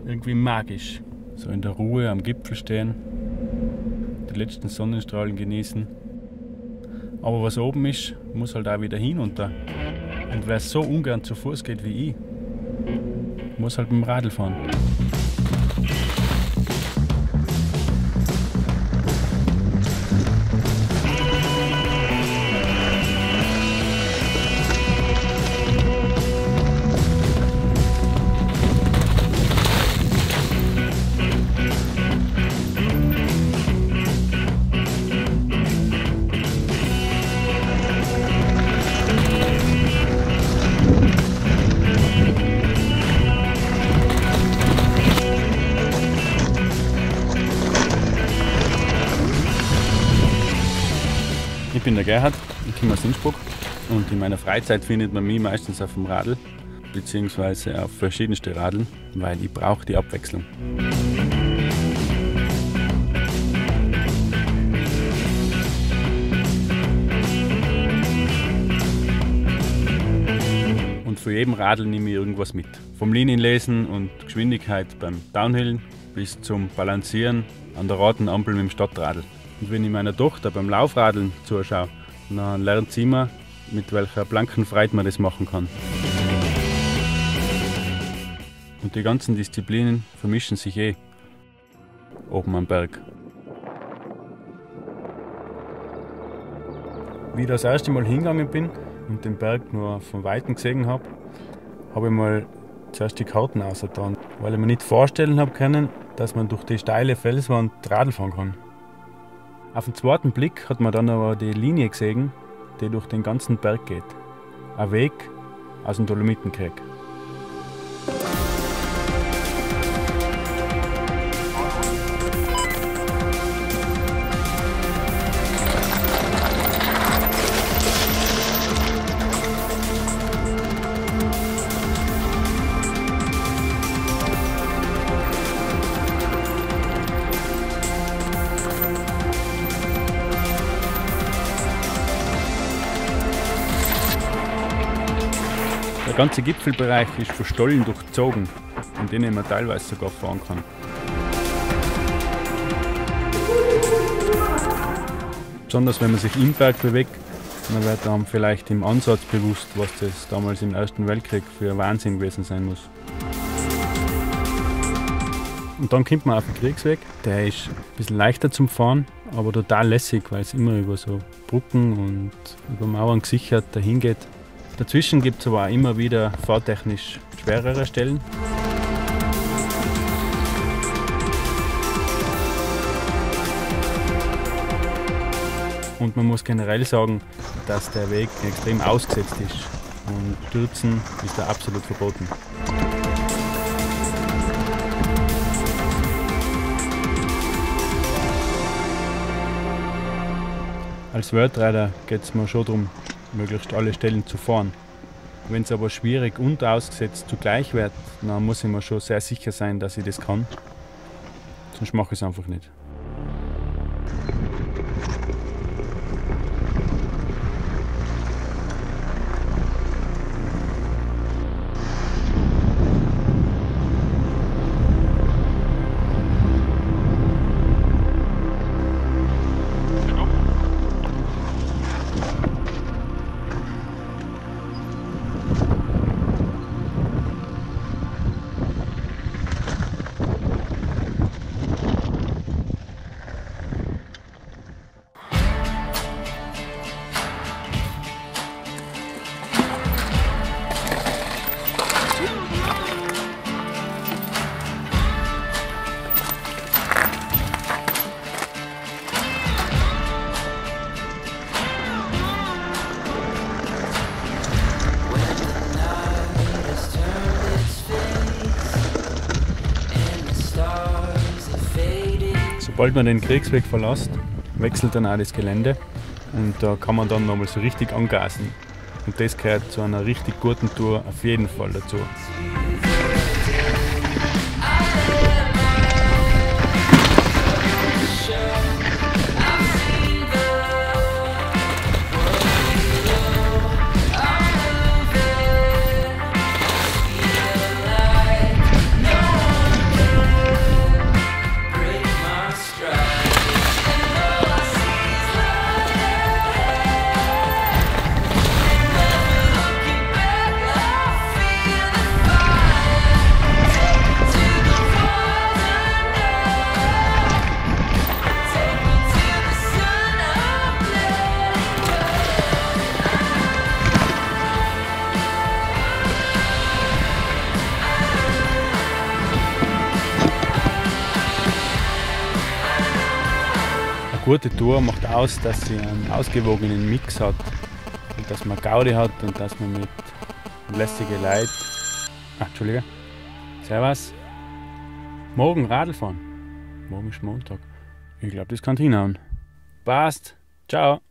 irgendwie magisch. So in der Ruhe am Gipfel stehen, die letzten Sonnenstrahlen genießen. Aber was oben ist, muss halt auch wieder hinunter. Und wer so ungern zu Fuß geht wie ich, muss halt mit dem Radl fahren. Ich bin der Gerhard, ich komme aus Innsbruck und in meiner Freizeit findet man mich meistens auf dem Radl bzw. auf verschiedenste Radeln, weil ich brauche die Abwechslung. Und für jeden Radl nehme ich irgendwas mit. Vom Linienlesen und Geschwindigkeit beim Downhillen bis zum Balancieren an der Ratenampel mit dem Stadtradl. Und wenn ich meiner Tochter beim Laufradeln zuschaue, dann lernt sie immer, mit welcher blanken Freude man das machen kann. Und die ganzen Disziplinen vermischen sich oben am Berg. Wie ich das erste Mal hingegangen bin und den Berg nur von Weitem gesehen habe, habe ich mal zuerst die Karten ausgetan, weil ich mir nicht vorstellen habe können, dass man durch die steile Felswand Radl fahren kann. Auf den zweiten Blick hat man dann aber die Linie gesehen, die durch den ganzen Berg geht. Ein Weg aus dem Dolomitenkreek. Der ganze Gipfelbereich ist von Stollen durchzogen, in denen man teilweise sogar fahren kann. Besonders wenn man sich im Berg bewegt, dann wird einem vielleicht im Ansatz bewusst, was das damals im Ersten Weltkrieg für ein Wahnsinn gewesen sein muss. Und dann kommt man auf den Kriegsweg, der ist ein bisschen leichter zum Fahren, aber total lässig, weil es immer über so Brücken und über Mauern gesichert dahin geht. Dazwischen gibt es aber auch immer wieder fahrtechnisch schwerere Stellen. Und man muss generell sagen, dass der Weg extrem ausgesetzt ist und Stürzen ist da absolut verboten. Als Worldrider geht es mir schon darum, möglichst alle Stellen zu fahren. Wenn es aber schwierig und ausgesetzt zugleich wird, dann muss ich mir schon sehr sicher sein, dass ich das kann. Sonst mache ich es einfach nicht. Sobald man den Kriegsweg verlässt, wechselt dann auch das Gelände und da kann man dann nochmal so richtig angasen. Und das gehört zu einer richtig guten Tour auf jeden Fall dazu. gute Tour macht aus, dass sie einen ausgewogenen Mix hat und dass man Gaudi hat und dass man mit lässigen Leuten. Entschuldige. Servus. Morgen Radl fahren. Morgen ist Montag. Ich glaube, das kann hinhauen. Passt. Ciao.